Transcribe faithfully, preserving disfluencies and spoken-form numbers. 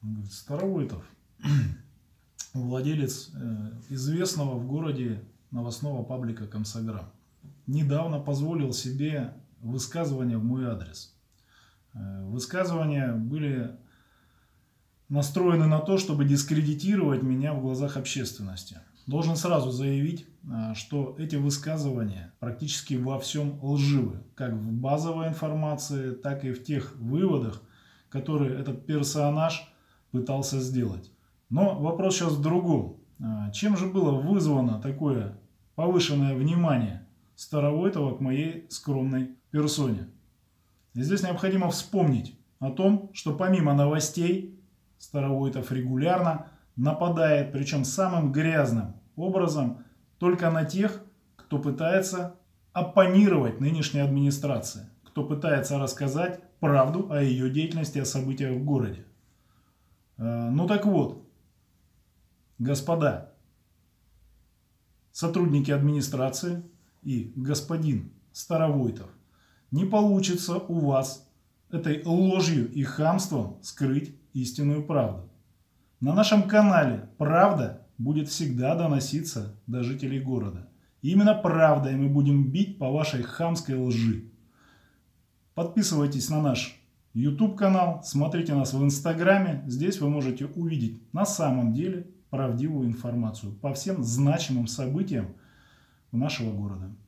Он говорит: Старовойтов, владелец известного в городе новостного паблика «Комсограм», недавно позволил себе высказывания в мой адрес. Высказывания были настроены на то, чтобы дискредитировать меня в глазах общественности. Должен сразу заявить, что эти высказывания практически во всем лживы, как в базовой информации, так и в тех выводах, которые этот персонаж пытался сделать. Но вопрос сейчас в другом. Чем же было вызвано такое повышенное внимание Старовойтова к моей скромной персоне? И здесь необходимо вспомнить о том, что помимо новостей Старовойтов регулярно нападает, причем самым грязным образом, только на тех, кто пытается оппонировать нынешней администрации, кто пытается рассказать правду о ее деятельности, о событиях в городе. Ну так вот, господа сотрудники администрации и господин Старовойтов, не получится у вас этой ложью и хамством скрыть истинную правду. На нашем канале правда будет всегда доноситься до жителей города. И именно правдой мы будем бить по вашей хамской лжи. Подписывайтесь на наш YouTube канал, смотрите нас в Инстаграме. Здесь вы можете увидеть на самом деле правдивую информацию по всем значимым событиям нашего города.